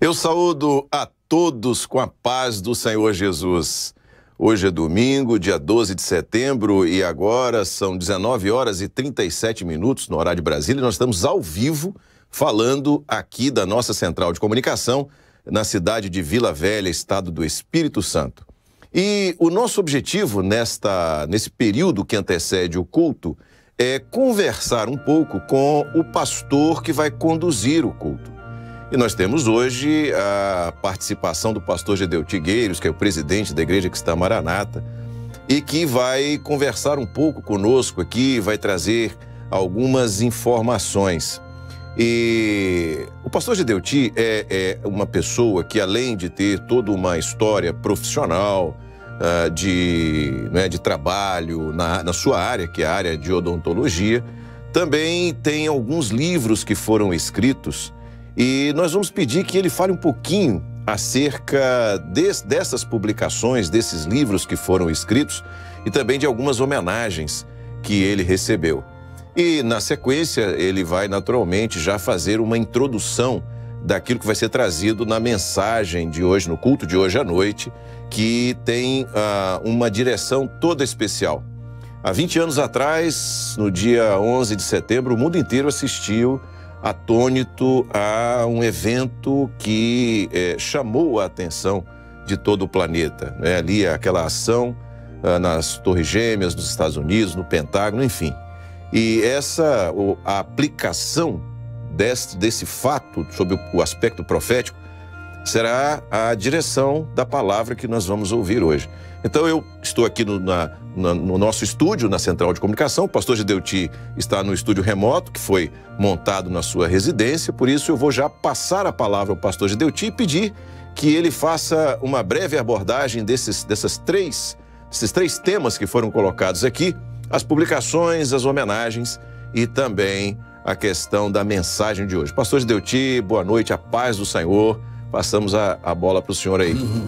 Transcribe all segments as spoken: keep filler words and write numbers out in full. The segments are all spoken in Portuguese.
Eu saúdo a todos com a paz do Senhor Jesus. Hoje é domingo, dia doze de setembro, e agora são dezenove horas e trinta e sete minutos no horário de Brasília. E nós estamos ao vivo falando aqui da nossa central de comunicação na cidade de Vila Velha, estado do Espírito Santo. E o nosso objetivo nesta, nesse período que antecede o culto é conversar um pouco com o pastor que vai conduzir o culto. E nós temos hoje a participação do pastor Gedeu Tigueiros, que é o presidente da Igreja Cristã Maranata, e que vai conversar um pouco conosco aqui, vai trazer algumas informações. E o pastor Gedeu Ti é, é uma pessoa que, além de ter toda uma história profissional, uh, de, né, de trabalho na, na sua área, que é a área de odontologia, também tem alguns livros que foram escritos. E nós vamos pedir que ele fale um pouquinho acerca de, dessas publicações, desses livros que foram escritos e também de algumas homenagens que ele recebeu. E, na sequência, ele vai naturalmente já fazer uma introdução daquilo que vai ser trazido na mensagem de hoje, no culto de hoje à noite, que tem uh, uma direção toda especial. Há vinte anos atrás, no dia onze de setembro, o mundo inteiro assistiu atônito a um evento que é, chamou a atenção de todo o planeta, né? Ali aquela ação ah, nas Torres Gêmeas dos Estados Unidos, no Pentágono, enfim. E essa, o, a aplicação desse, desse fato sobre o, o aspecto profético será a direção da palavra que nós vamos ouvir hoje. Então eu estou aqui no, na, na, no nosso estúdio, na Central de Comunicação. O pastor Gedeu Ti está no estúdio remoto, que foi montado na sua residência. Por isso eu vou já passar a palavra ao pastor Gedeu Ti e pedir que ele faça uma breve abordagem desses, dessas três, desses três temas que foram colocados aqui: as publicações, as homenagens e também a questão da mensagem de hoje. Pastor Gedeu Ti, boa noite, a paz do Senhor. Passamos a, a bola para o senhor aí. Uhum.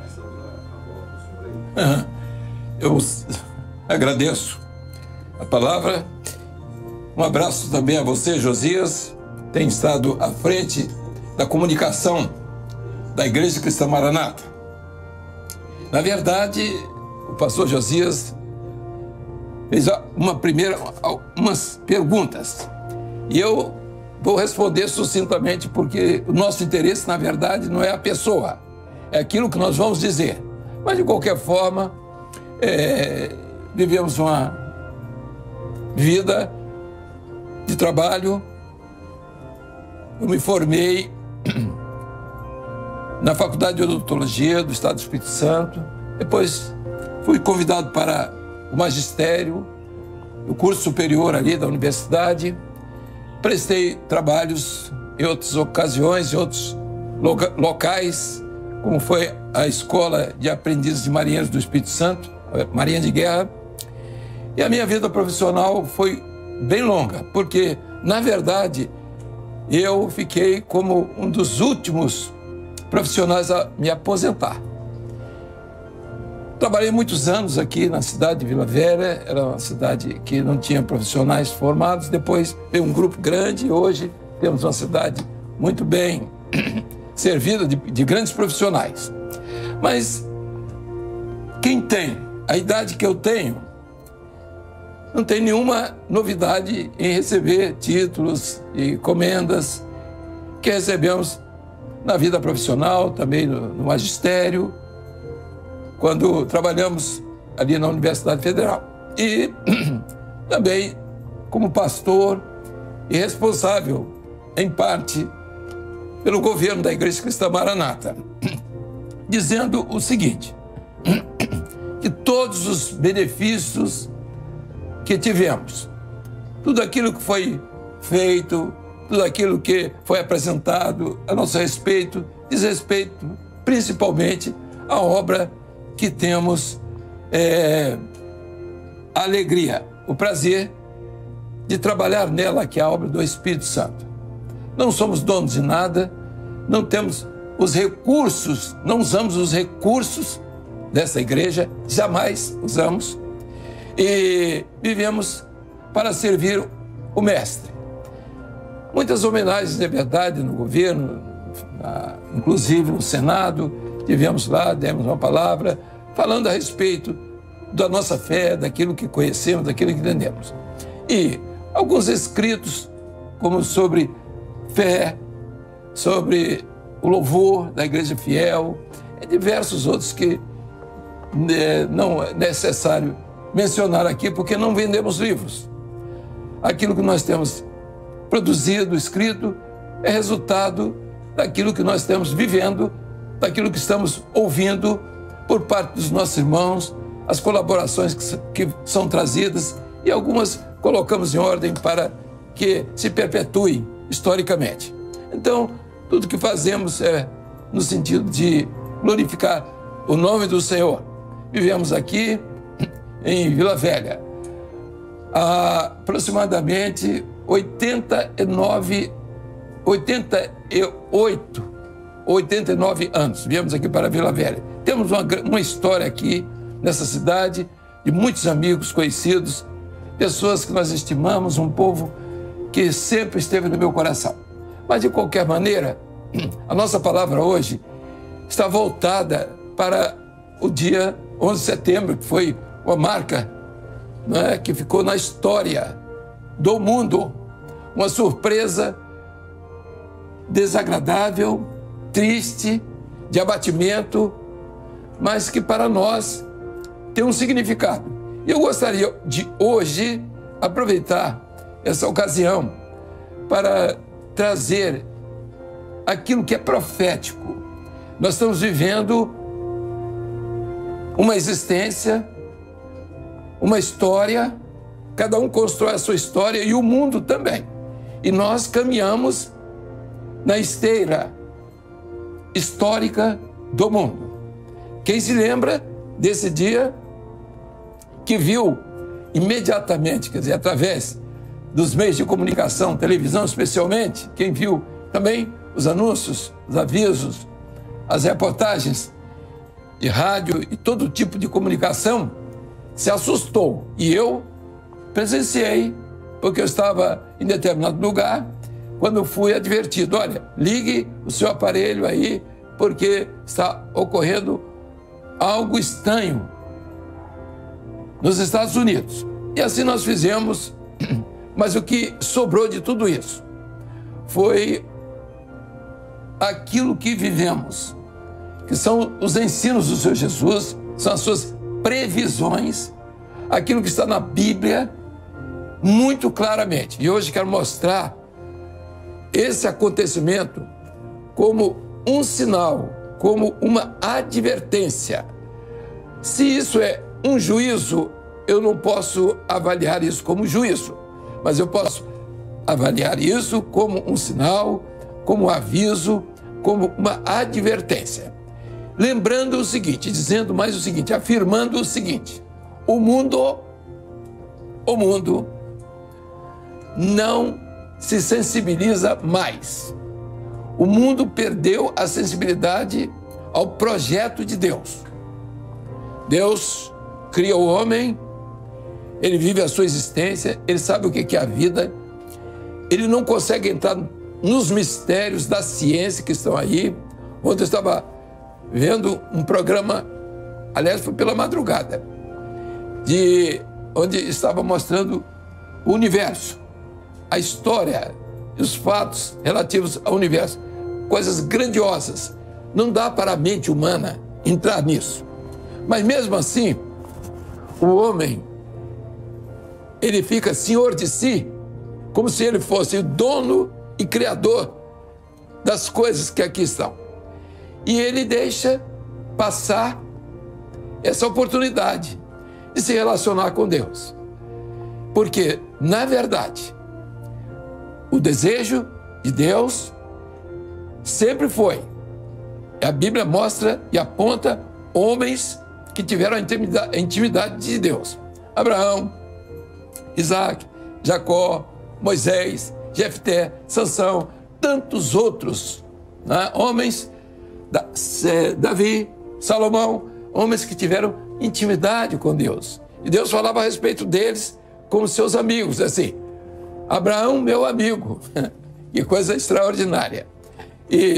Eu agradeço a palavra. Um abraço também a você, Josias, tem estado à frente da comunicação da Igreja Cristã Maranata. Na verdade, o pastor Josias fez uma primeira, umas perguntas, e eu vou responder sucintamente, porque o nosso interesse, na verdade, não é a pessoa, é aquilo que nós vamos dizer. Mas, de qualquer forma, é, vivemos uma vida de trabalho. Eu me formei na Faculdade de Odontologia do Estado do Espírito Santo. Depois fui convidado para o magistério, o curso superior ali da universidade. Prestei trabalhos em outras ocasiões, em outros loca locais, como foi a Escola de Aprendizes de Marinheiros do Espírito Santo, a Marinha de Guerra. E a minha vida profissional foi bem longa, porque, na verdade, eu fiquei como um dos últimos profissionais a me aposentar. Trabalhei muitos anos aqui na cidade de Vila Velha, era uma cidade que não tinha profissionais formados. Depois veio um grupo grande e hoje temos uma cidade muito bem servida de, de grandes profissionais. Mas quem tem a idade que eu tenho não tem nenhuma novidade em receber títulos e comendas que recebemos na vida profissional, também no, no magistério, quando trabalhamos ali na Universidade Federal. E também como pastor e responsável, em parte, pelo governo da Igreja Cristã Maranata, dizendo o seguinte: que todos os benefícios que tivemos, tudo aquilo que foi feito, tudo aquilo que foi apresentado a nosso respeito, diz respeito principalmente à obra que temos é, a alegria, o prazer de trabalhar nela, que é a obra do Espírito Santo. Não somos donos de nada, não temos os recursos, não usamos os recursos dessa igreja, jamais usamos, e vivemos para servir o Mestre. Muitas homenagens, é verdade, no governo, ah, inclusive no Senado, tivemos lá, demos uma palavra, falando a respeito da nossa fé, daquilo que conhecemos, daquilo que entendemos. E alguns escritos, como sobre fé, sobre o louvor da Igreja Fiel, e diversos outros que né, não é necessário mencionar aqui, porque não vendemos livros. Aquilo que nós temos produzido, escrito, é resultado daquilo que nós estamos vivendo, daquilo que estamos ouvindo por parte dos nossos irmãos, as colaborações que, que são trazidas e algumas colocamos em ordem para que se perpetue historicamente. Então, tudo que fazemos é no sentido de glorificar o nome do Senhor. Vivemos aqui em Vila Velha há aproximadamente oitenta e nove, oitenta e oito, oitenta e nove anos. Viemos aqui para Vila Velha. Temos uma, uma história aqui nessa cidade de muitos amigos conhecidos, pessoas que nós estimamos, um povo que sempre esteve no meu coração. Mas, de qualquer maneira, a nossa palavra hoje está voltada para o dia onze de setembro, que foi uma marca, não é, que ficou na história do mundo. Uma surpresa desagradável, triste, de abatimento, mas que para nós tem um significado. E eu gostaria de hoje aproveitar essa ocasião para trazer aquilo que é profético. Nós estamos vivendo uma existência, uma história, cada um constrói a sua história e o mundo também. E nós caminhamos na esteira histórica do mundo. Quem se lembra desse dia que viu imediatamente, quer dizer, através dos meios de comunicação, televisão especialmente, quem viu também os anúncios, os avisos, as reportagens de rádio e todo tipo de comunicação, se assustou. E eu presenciei, porque eu estava em determinado lugar, quando fui advertido: olha, ligue o seu aparelho aí, porque está ocorrendo algo estranho nos Estados Unidos. E assim nós fizemos, mas o que sobrou de tudo isso foi aquilo que vivemos, que são os ensinos do Senhor Jesus, são as suas previsões, aquilo que está na Bíblia muito claramente. E hoje quero mostrar esse acontecimento como um sinal, como uma advertência. Se isso é um juízo, eu não posso avaliar isso como juízo, mas eu posso avaliar isso como um sinal, como um aviso, como uma advertência. Lembrando o seguinte, dizendo mais o seguinte, afirmando o seguinte: o mundo, o mundo não se sensibiliza mais. O mundo perdeu a sensibilidade ao projeto de Deus. Deus criou o homem, ele vive a sua existência, ele sabe o que é a vida, ele não consegue entrar nos mistérios da ciência que estão aí. Ontem eu estava vendo um programa, aliás, foi pela madrugada, de onde estava mostrando o universo, a história e os fatos relativos ao universo, coisas grandiosas. Não dá para a mente humana entrar nisso. Mas mesmo assim, o homem, ele fica senhor de si, como se ele fosse o dono e criador das coisas que aqui estão. E ele deixa passar essa oportunidade de se relacionar com Deus. Porque, na verdade, o desejo de Deus sempre foi, a Bíblia mostra e aponta homens que tiveram a intimidade, a intimidade de Deus. Abraão, Isaac, Jacó, Moisés, Jefté, Sansão, tantos outros, né? Homens, da, é, Davi, Salomão, homens que tiveram intimidade com Deus. E Deus falava a respeito deles como seus amigos, assim, Abraão, meu amigo. Que coisa extraordinária. E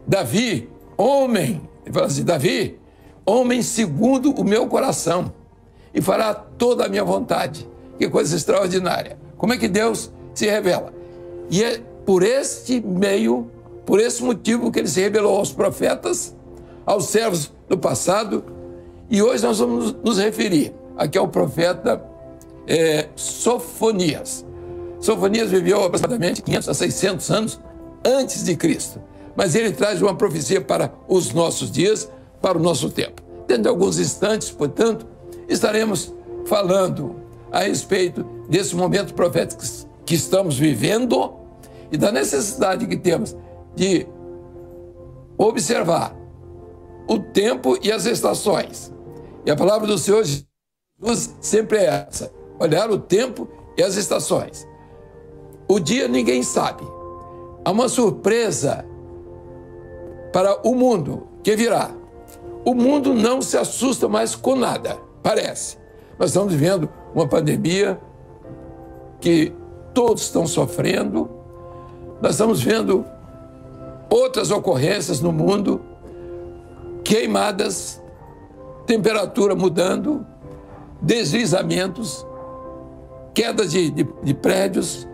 Davi, homem, ele fala assim, Davi, homem segundo o meu coração, e fará toda a minha vontade. Que coisa extraordinária. Como é que Deus se revela? E é por este meio, por esse motivo que ele se revelou aos profetas, aos servos do passado, e hoje nós vamos nos referir aqui ao profeta é, Sofonias. Sofonias viveu aproximadamente quinhentos a seiscentos anos antes de Cristo, mas ele traz uma profecia para os nossos dias, para o nosso tempo. Dentro de alguns instantes, portanto, estaremos falando a respeito desse momento profético que estamos vivendo e da necessidade que temos de observar o tempo e as estações. E a palavra do Senhor Jesus sempre é essa: olhar o tempo e as estações. O dia ninguém sabe. Há uma surpresa para o mundo que virá. O mundo não se assusta mais com nada, parece. Nós estamos vivendo uma pandemia que todos estão sofrendo. Nós estamos vendo outras ocorrências no mundo, queimadas, temperatura mudando, deslizamentos, queda de, de, de prédios,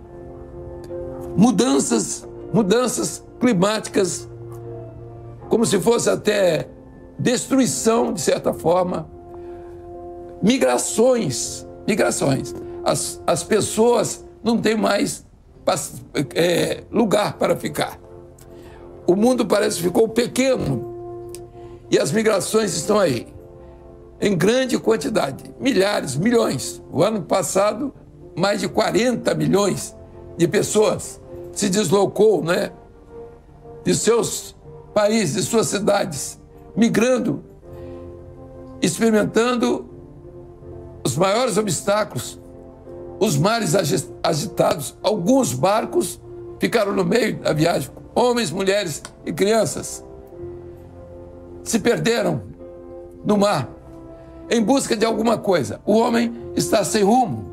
mudanças, mudanças climáticas, como se fosse até destruição, de certa forma, migrações, migrações. As, as pessoas não têm mais é, lugar para ficar. O mundo parece que ficou pequeno e as migrações estão aí, em grande quantidade, milhares, milhões. O ano passado, mais de quarenta milhões de pessoas se deslocou, né, de seus países, de suas cidades, migrando, experimentando os maiores obstáculos, os mares agitados. Alguns barcos ficaram no meio da viagem, homens, mulheres e crianças se perderam no mar em busca de alguma coisa. O homem está sem rumo.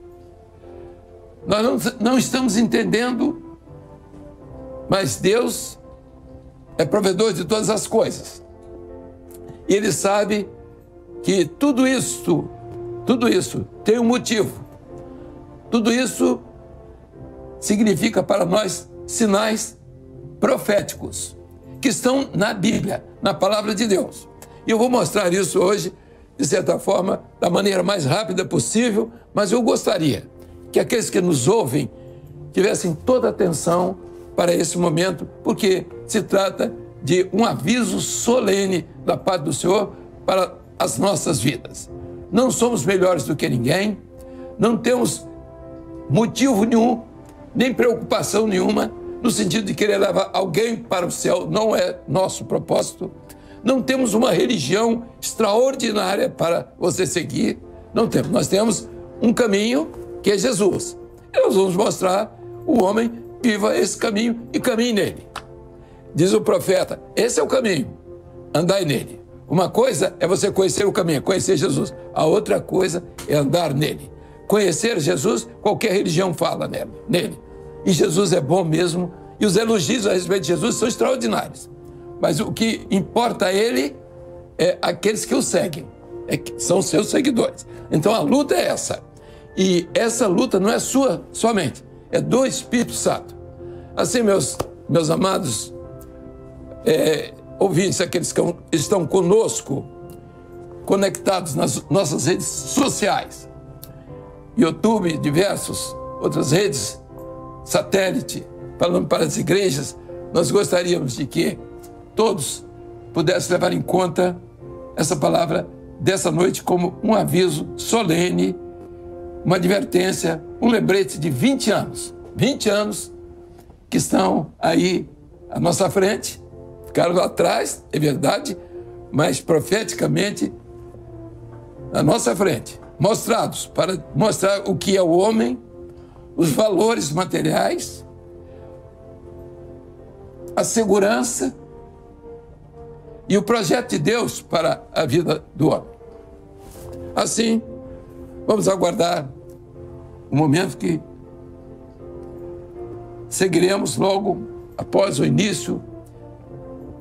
Nós não, não estamos entendendo, mas Deus é provedor de todas as coisas. E Ele sabe que tudo isso, tudo isso tem um motivo. Tudo isso significa para nós sinais proféticos que estão na Bíblia, na palavra de Deus. E eu vou mostrar isso hoje, de certa forma, da maneira mais rápida possível, mas eu gostaria que aqueles que nos ouvem tivessem toda a atenção para esse momento, porque se trata de um aviso solene da parte do Senhor para as nossas vidas. Não somos melhores do que ninguém, não temos motivo nenhum, nem preocupação nenhuma, no sentido de querer levar alguém para o céu. Não é nosso propósito. Não temos uma religião extraordinária para você seguir. Não temos. Nós temos um caminho que é Jesus. E nós vamos mostrar o homem viva esse caminho e caminhe nele. Diz o profeta, esse é o caminho, andai nele. Uma coisa é você conhecer o caminho, conhecer Jesus. A outra coisa é andar nele. Conhecer Jesus, qualquer religião fala nele. E Jesus é bom mesmo, e os elogios a respeito de Jesus são extraordinários. Mas o que importa a ele é aqueles que o seguem, é que são seus seguidores. Então a luta é essa. E essa luta não é sua somente, é do Espírito Santo. Assim, meus, meus amados é, ouvintes, aqueles que estão conosco, conectados nas nossas redes sociais, YouTube, diversas outras redes, satélite, falando para as igrejas, nós gostaríamos de que todos pudessem levar em conta essa palavra dessa noite como um aviso solene, uma advertência, um lembrete de vinte anos. vinte anos que estão aí à nossa frente, ficaram lá atrás, é verdade, mas profeticamente à nossa frente, mostrados para mostrar o que é o homem, os valores materiais, a segurança e o projeto de Deus para a vida do homem. Assim, vamos aguardar o momento que seguiremos logo após o início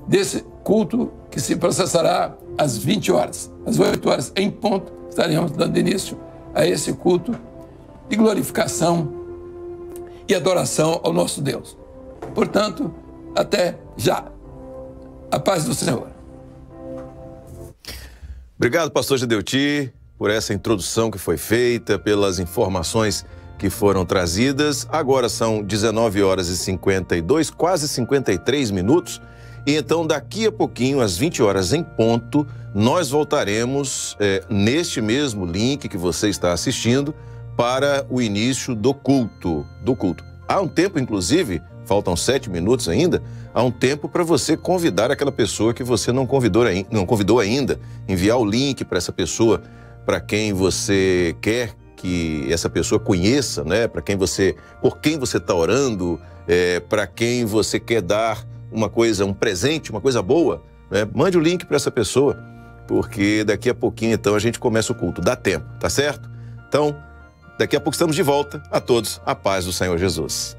desse culto que se processará às vinte horas. Às oito horas em ponto, estaremos dando início a esse culto de glorificação e adoração ao nosso Deus. Portanto, até já. A paz do Senhor. Obrigado, pastor Gedeuti, por essa introdução que foi feita, pelas informações que foram trazidas. Agora são dezenove horas e cinquenta e dois, quase cinquenta e três minutos. E então, daqui a pouquinho, às vinte horas em ponto, nós voltaremos é, neste mesmo link que você está assistindo para o início do culto. Do culto. Há um tempo, inclusive, faltam sete minutos ainda, há um tempo para você convidar aquela pessoa que você não convidou, não convidou ainda, enviar o link para essa pessoa, para quem você quer que essa pessoa conheça, né? Para quem você, por quem você está orando, é, para quem você quer dar uma coisa, um presente, uma coisa boa, né? Mande o link para essa pessoa, porque daqui a pouquinho, então, a gente começa o culto. Dá tempo, tá certo? Então, daqui a pouco estamos de volta. A todos, a paz do Senhor Jesus.